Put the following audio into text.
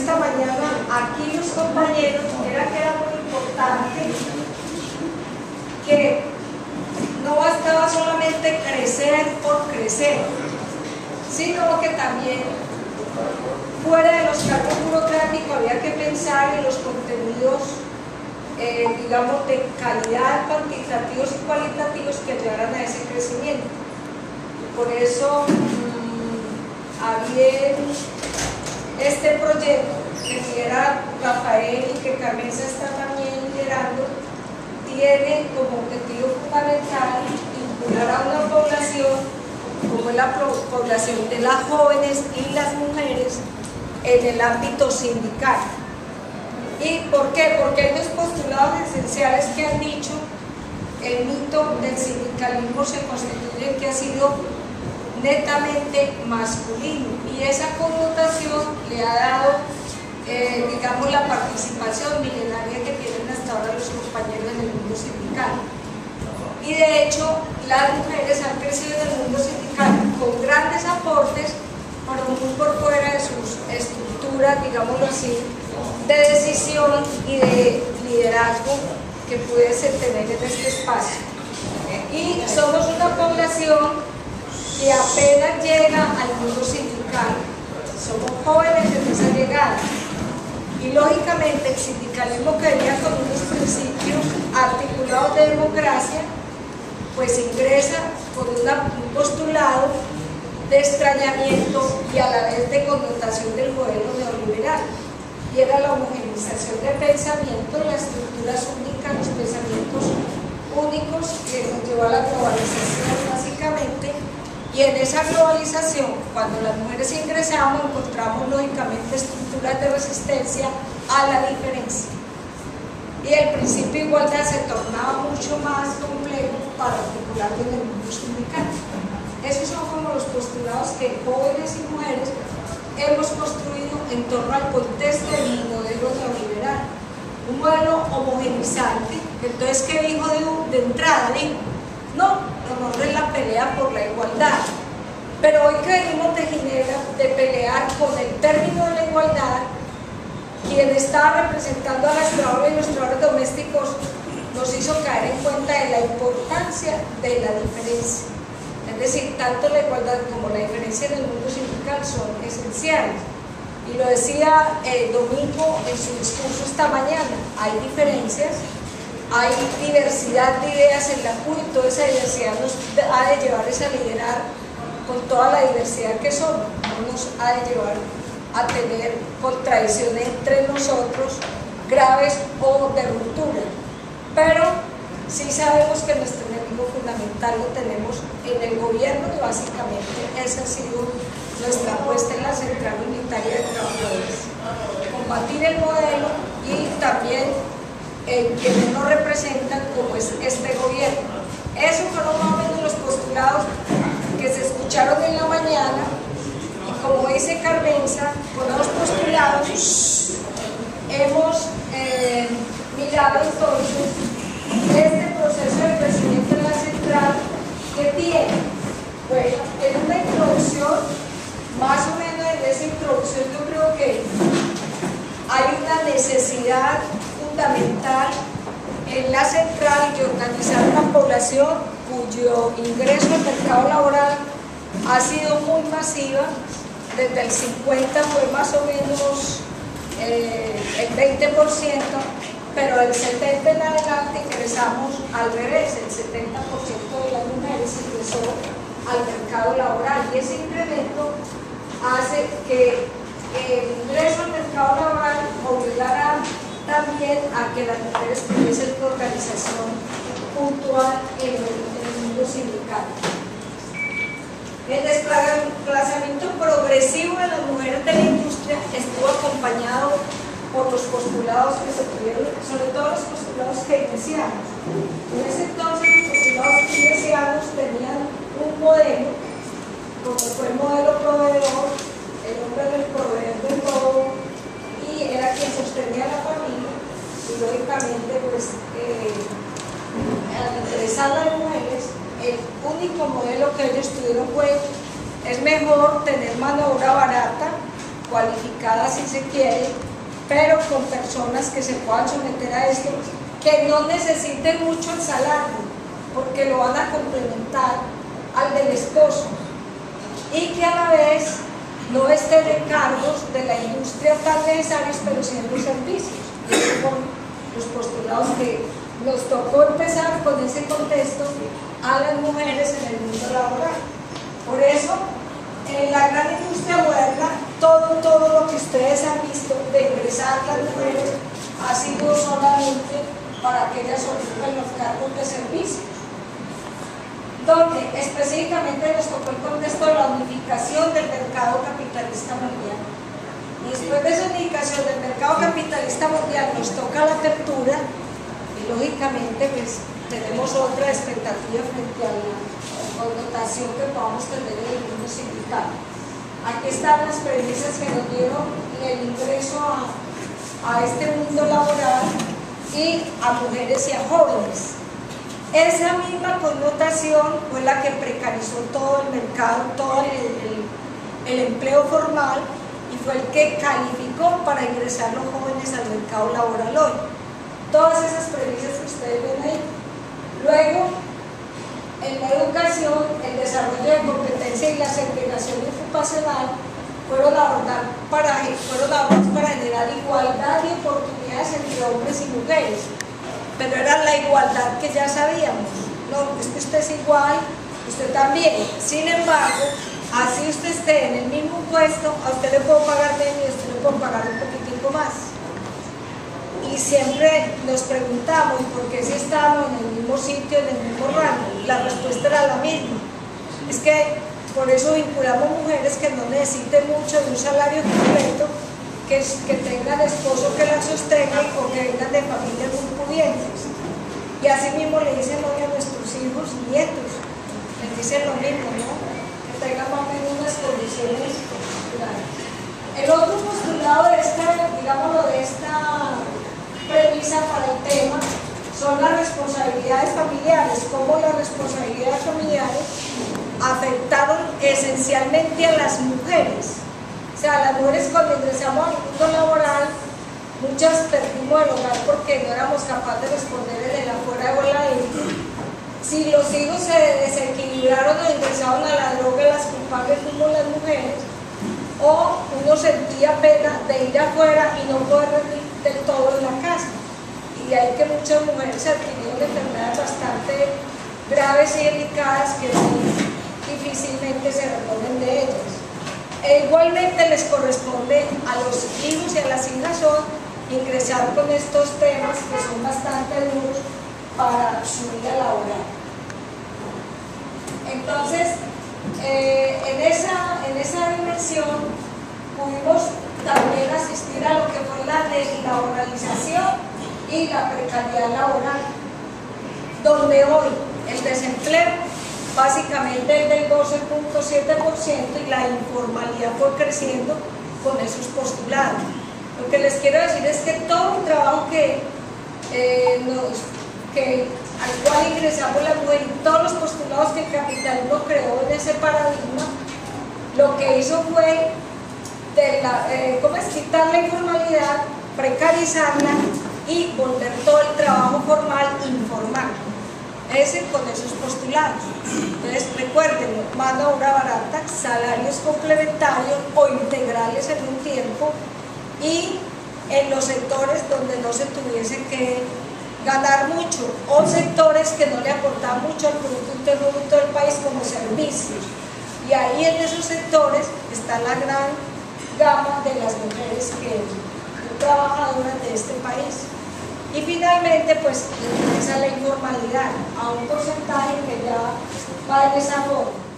esta mañana aquí los compañeros era que era muy importante que no bastaba solamente crecer por crecer, sino que también fuera de los cargos burocráticos había que pensar en los contenidos, digamos, de calidad, cuantitativos y cualitativos que ayudaran a ese crecimiento. Por eso había este proyecto que lidera Rafael y que Carmenza está también liderando, tiene como objetivo fundamental vincular a una población como es la población de las jóvenes y las mujeres en el ámbito sindical. ¿Y por qué? Porque hay dos postulados esenciales que han dicho el mito del sindicalismo se constituye que ha sido netamente masculino, y esa connotación le ha dado, digamos, la participación milenaria que tienen hasta ahora los compañeros en el mundo sindical. Y de hecho, las mujeres han crecido en el mundo sindical con grandes aportes, pero muy por fuera de sus estructuras, digámoslo así, de decisión y de liderazgo que pudiese tener en este espacio. Y somos una población que apenas llega al mundo sindical, somos jóvenes en esa llegada, y lógicamente el sindicalismo que venía con unos principios articulados de democracia, pues ingresa con un postulado de extrañamiento y a la vez de connotación del modelo neoliberal, y era la homogeneización de pensamiento, las estructuras únicas, los pensamientos únicos que nos llevó a la globalización básicamente. Y en esa globalización, cuando las mujeres ingresamos, encontramos lógicamente estructuras de resistencia a la diferencia. Y el principio de igualdad se tornaba mucho más complejo para articularlo en el mundo sindical. Esos son como los postulados que jóvenes y mujeres hemos construido en torno al contexto del modelo neoliberal. Un modelo homogeneizante. Entonces, ¿qué dijo de entrada? Dijo, no es la pelea por la igualdad, pero hoy que venimos de Ginebra de pelear con el término de la igualdad, quien estaba representando a las trabajadoras y los trabajadores domésticos nos hizo caer en cuenta de la importancia de la diferencia. Es decir, tanto la igualdad como la diferencia en el mundo sindical son esenciales. Y lo decía Domingo en su discurso esta mañana, hay diferencias, hay diversidad de ideas en la CUT, y toda esa diversidad nos ha de llevar a liderar con toda la diversidad que somos, no nos ha de llevar a tener contradicciones entre nosotros graves o de ruptura. Pero sí sabemos que nuestro enemigo fundamental lo tenemos en el gobierno, y básicamente esa ha sido nuestra apuesta en la Central Unitaria de Trabajadores: combatir el modelo y también quienes nos representan, como es este gobierno. Esos fueron más o menos los postulados que se escucharon en la mañana, y como dice Carmenza, con los postulados hemos mirado entonces este proceso de crecimiento en la central que tiene. Bueno, en una introducción, más o menos en esa introducción yo creo que hay una necesidad fundamental en la central de organizar una población cuyo ingreso al mercado laboral ha sido muy masiva. Desde el 50 fue más o menos el 20%, pero del 70 en adelante ingresamos al revés, el 70% de las mujeres ingresó al mercado laboral, y ese incremento hace que el ingreso al mercado laboral obligara también a que las mujeres tuviesen una organización puntual en el mundo sindical. El desplazamiento progresivo de las mujeres de la industria estuvo acompañado por los postulados que se tuvieron, sobre todo los postulados keynesianos. En ese entonces los postulados keynesianos tenían un modelo, como fue el modelo proveedor, el hombre del proveedor de todo, y era quien sostenía la familia, y lógicamente pues al interesar a las mujeres, el único modelo que ellos tuvieron fue: es mejor tener mano de obra barata cualificada si se quiere, pero con personas que se puedan someter a esto, que no necesiten mucho el salario, porque lo van a complementar al del esposo, y que a la vez no estén en cargos de la industria tan necesarios, pero siendo servicios. Y esos son los postulados que nos tocó empezar con ese contexto a las mujeres en el mundo laboral. Por eso, en la gran industria moderna, todo lo que ustedes han visto de ingresar las mujeres ha sido solamente para que ellas ocupen los cargos de servicio, donde específicamente nos tocó el contexto de la unificación del mercado capitalista mundial. Y después de esa unificación del mercado capitalista mundial nos toca la apertura, y lógicamente pues tenemos otra expectativa frente a la connotación que podamos tener en el mundo sindical. Aquí están las premisas que nos dieron el ingreso a este mundo laboral y a mujeres y a jóvenes. Esa misma connotación fue la que precarizó todo el mercado, todo el empleo formal, y fue el que calificó para ingresar los jóvenes al mercado laboral hoy. Todas esas premisas que ustedes ven ahí. Luego, en la educación, el desarrollo de competencia y la segregación ocupacional fueron abordados para generar igualdad de oportunidades entre hombres y mujeres. Pero era la igualdad que ya sabíamos. No, es que usted es igual, usted también. Sin embargo, así usted esté en el mismo puesto, a usted le puedo pagar menos y a usted le puedo pagar un poquitico más. Y siempre nos preguntamos, ¿por qué si estábamos en el mismo sitio, en el mismo rango? La respuesta era la misma. Es que por eso vinculamos mujeres que no necesiten mucho de un salario completo, que tengan esposo que las sostenga o que vengan de familias muy pudientes. Y así mismo le dicen hoy a nuestros hijos y nietos, les dicen lo mismo, ¿no? Que tengan más o menos unas condiciones culturales. El otro postulado de esta, digámoslo, de esta premisa para el tema son las responsabilidades familiares, cómo las responsabilidades familiares afectaron esencialmente a las mujeres. O sea, las mujeres cuando ingresamos al mundo laboral, muchas perdimos el hogar porque no éramos capaces de responder en el afuera o el adentro. Si los hijos se desequilibraron o ingresaron a la droga, las culpables fuimos las mujeres, o uno sentía pena de ir afuera y no poder rendir del todo en la casa. Y hay que muchas mujeres adquirieron enfermedades bastante graves y delicadas que difícilmente se reponen de ellas. E igualmente les corresponde a los hijos y a las hijas hoy ingresar con estos temas que son bastante duros para su vida laboral. Entonces, en esa dimensión pudimos también asistir a lo que fue la deslaboralización y la precariedad laboral, donde hoy el desempleo básicamente es del 12.7% y la informalidad fue creciendo con esos postulados. Lo que les quiero decir es que todo el trabajo al cual ingresamos la mujer y todos los postulados que el capitalismo creó en ese paradigma, lo que hizo fue quitar la informalidad, precarizarla y volver todo el trabajo formal informal. Con esos postulados. Entonces recuerden, mano de obra barata, salarios complementarios o integrales en un tiempo, y en los sectores donde no se tuviese que ganar mucho, o sectores que no le aportaban mucho al Producto Interno Bruto del país como servicios. Y ahí en esos sectores está la gran gama de las mujeres trabajadoras de este país. Y finalmente, pues, esa es la informalidad, a un porcentaje que ya va en esa forma.